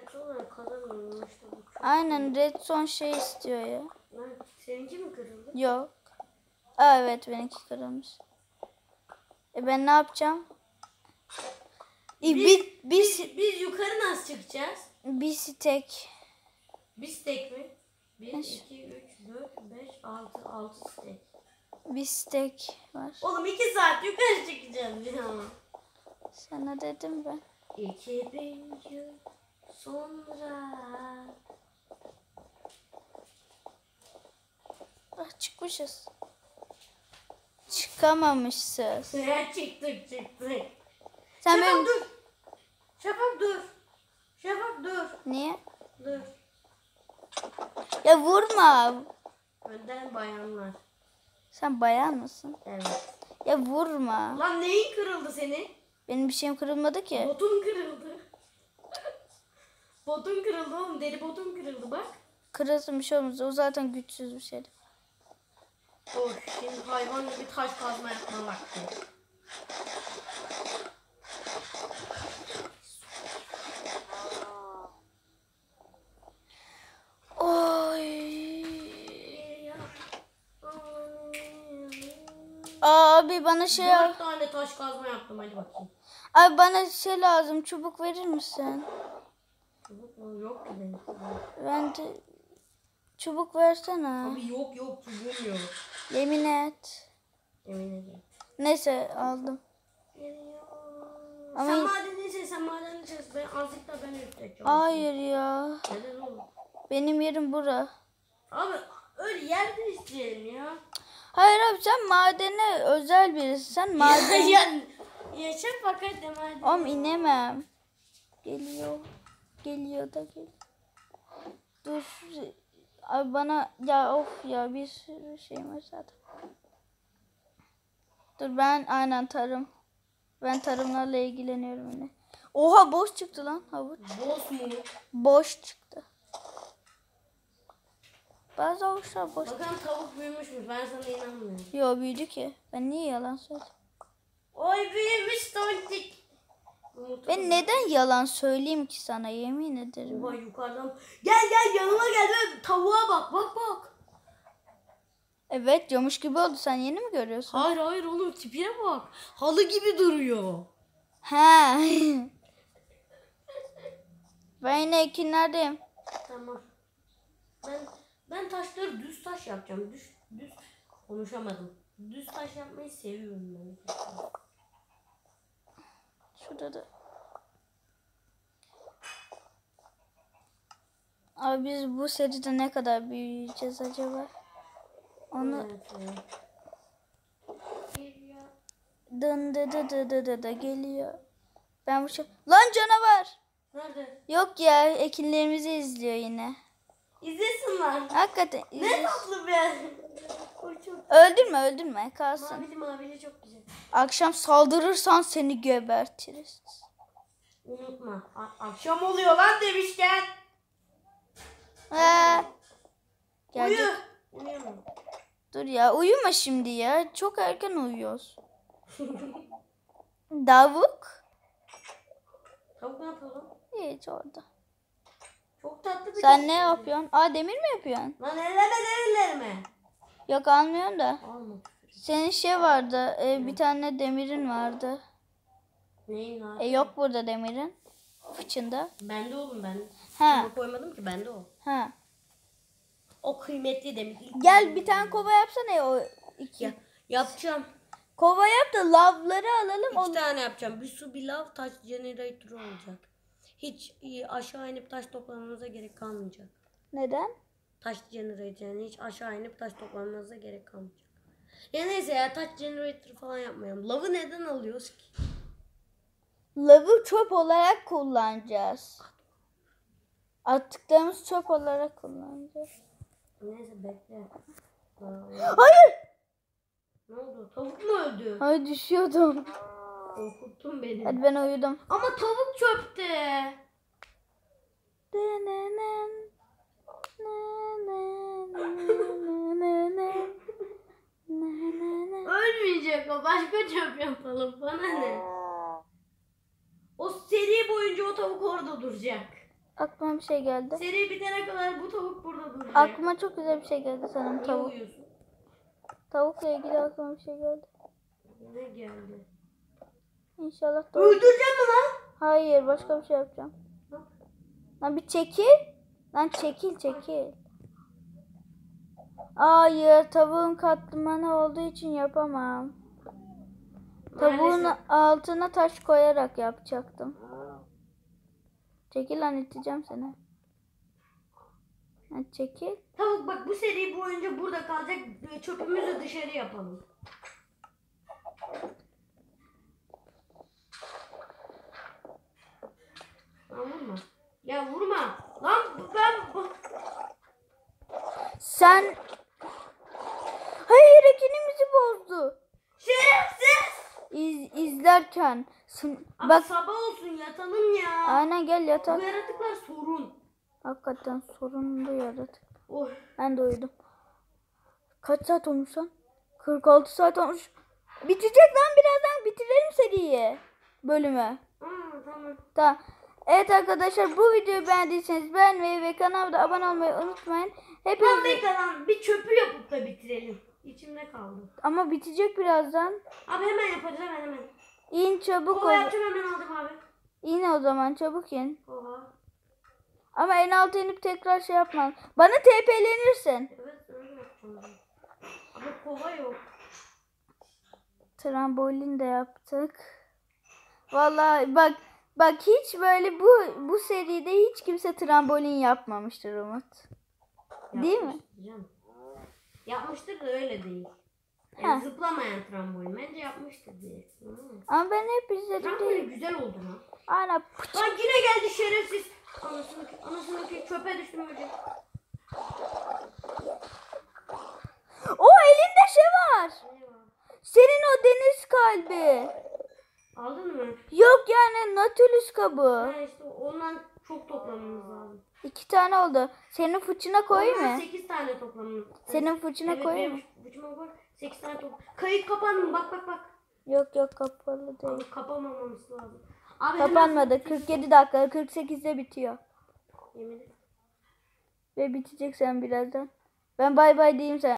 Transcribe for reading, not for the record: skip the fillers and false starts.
redstone kazanmıyorum işte. Aynen redstone şey istiyor ya. Lan seninki mi kırıldı? Yok. Aa, evet benimki kırılmış. Ben ne yapacağım? Biz yukarı nasıl çıkacağız? Bir stek. Bir stek mi? 1, 2, 3, 4, 5, 6 stek. Bir stek var. Oğlum 2 saat yukarı çıkacağız ya. Sana dedim ben. 2000 yıl sonra. Ah, çıkmışız. Çıkamamışsınız. Çıktık. Sen Şafak benim... dur. Şafak dur. Niye? Dur. Ya vurma. Önden bayanlar. Sen bayan mısın? Evet. Ya vurma. Lan neyin kırıldı senin? Benim bir şeyim kırılmadı ki. Botun kırıldı. Botun kırıldı oğlum. Deri botun kırıldı bak. Kırılsın bir şey olmaz. O zaten güçsüz bir şey. Oh, şimdi hayvan gibi taş kazma yapma vakti. Oy. Abi bana şey... 4 tane taş kazma yaptım, hadi bakayım. Abi bana şey lazım. Çubuk verir misin? Çubuk mu? Yok ki benim. Ben de... Çubuk versene. Abi yok çubuğum yok. Yemin et. Emin ederim. Neyse aldım. Ama Sen madeni ses. Ben azıcık da ben üstte. hayır ya. Neden oğlum? Benim yerim bura. Abi öyle yerde isteyelim ya. Hayır abi sen madene özel birisi. Sen maden... Yaşa fakat de maden. Oğlum inemem. Geliyor. Geliyor da geliyor. Dur. Abi bana ya of ya bir sürü şeyim var zaten. Dur ben aynen tarım. Ben tarımlarla ilgileniyorum yine. Oha boş çıktı lan havuç. Boş mu? Boş çıktı. Bazı havuçlar boş. Bakalım tavuk büyümüş mü? Ben sana inanmıyorum. Yo büyüdü ki. Ben niye yalan söyleyeyim? Oy büyümüş tontik. Ben neden yalan söyleyeyim ki sana yemin ederim. Oha yukarıdan. Gel yanıma gel. Tavuğa bak. Evet camış gibi oldu. Sen yeni mi görüyorsun? Hayır oğlum tipine bak. Halı gibi duruyor. He. Ben yine ekinlerdeyim. Tamam. Ben taşları düz taş yapacağım. Düz konuşamadım. Düz taş yapmayı seviyorum ben. Şurada da. Abi biz bu seride ne kadar büyüyeceğiz acaba? Onu dın dı dı dı dı dı dı geliyor. Ben bu şey... Lan canavar! Nerede? Yok ya ekinlerimizi izliyor yine. İzlesin lan. Hakikaten Ne izlesin. tatlı be. Oy çok. Öldürme kalsın. Mavili çok güzel. Akşam saldırırsan seni gebertiriz. Unutma. Akşam oluyor lan demişken. Gelecek. Uyuyor mu? Dur ya uyuma şimdi ya. Çok erken uyuyoruz. Tavuk. Tavuk ne yapıyor lan? Hiç orada. Çok tatlı bir Sen tavuk. ne yapıyorsun? Aa demir mi yapıyorsun? Lan elleme demirlerimi. Yok almıyorum da. Alma. Senin şey vardı. Bir tane demirin vardı. Neyin var? Yok burada demirin. Fıçında. Bende oğlum ben. Ha. Kime koymadım ki bende o. Ha. O kıymetli demir. Gel bir tane kova yapsana ya o iki. Ya, yapacağım. Kova yap da lavları alalım. 2 tane yapacağım. Bir su bir lav taş generator olacak. Hiç aşağı inip taş toplamamıza gerek kalmayacak. Neden? Taş generator yani hiç aşağı inip taş toplamamıza gerek kalmayacak. Ya neyse ya taş generator falan yapmayalım. Lavı neden alıyoruz ki? Lavı çöp olarak kullanacağız. Attıklarımız çöp olarak kullanacağız. Neyse bekle. Hayır. Ne oldu? Tavuk mu öldü? Ay düşüyordum. Korkuttun beni. Hadi ben uyudum. Ama tavuk çöpte. Ölmeyecek o. Başka çöp yapalım. Bana ne? O seri boyunca o tavuk orada duracak. Aklıma bir şey geldi. Seri bitene kadar bu tavuk burada duracak. Aklıma çok güzel bir şey geldi sanırım. Niye Tavuk. uyuyorsun? Tavukla ilgili aklıma bir şey geldi. Ne geldi? İnşallah doğru. Öldüreceğim mi lan? Hayır, başka bir şey yapacağım. Lan bir çekil. Lan çekil. Hayır, tavuğun katmanı olduğu için yapamam. Tavuğun Maalesef. altına taş koyarak yapacaktım. Çekil lan, iteceğim seni. Lan çekil. Tavuk bak bu seri boyunca burada kalacak. Çöpümüzü dışarı yapalım. Lan vurma. Ya vurma. Lan Sen... Hayır, ekinimizi bozdu. şerefsiz. İzlerken. Ama Bak, sabah olsun yatalım ya. aynen gel Bu yatak. yaratıklar sorun. Hakikaten sorunlu yaratık. Oh. Ben de uyudum. Kaç saat olmuş lan? 46 saat olmuş. Bitecek lan, birazdan bitirelim seriyi. Bölümü. Tamam. Tamam. Evet arkadaşlar, bu videoyu beğendiyseniz beğenmeyi ve kanalıma da abone olmayı unutmayın. Lan Hepinize... bekle lan bir çöpü yapıp da bitirelim. İçimde kaldı. Ama bitecek birazdan. Abi hemen yaparız hemen. İn çabuk Kova ol. yapacağım hemen aldım abi. İn o zaman, çabuk in. Kova. Ama en alta inip tekrar şey yapma. Bana TP'lenirsin. Evet öyle yapacağım ben. Ama kova yok. Trambolin de yaptık. Vallahi bak hiç böyle bu seride hiç kimse trambolin yapmamıştır Umut. Değil mi? Yapmıştır canım. Yapmıştır da öyle değil. Ha. Yani zıplamayan trambolin. Bence yapmıştır diye. Ama ben hep izledim Trambolin değil. güzel oldu lan. Ana Lan yine geldi şerefsiz. Anasını ki çöpe düştüm önce. o elinde şey var. Senin o deniz kalbi. Aldın mı? Yok yani Nautilus kabı. Ha işte ondan çok toplamamız lazım. 2 tane oldu. Senin fıçına koyayım Ondan mı? 8 tane toplamamız. Senin fıçına evet, koyayım mı? benim fıçıma koy. 8 tane Kayıt kapandı mı? Bak. Yok kapalı değil. Abi kapamamamız lazım. Abi Kapanmadı. hemen- 47 dakika 48'de bitiyor. Yemin ederim. Ve bitecek sen birazdan. Ben bay bay diyeyim sen.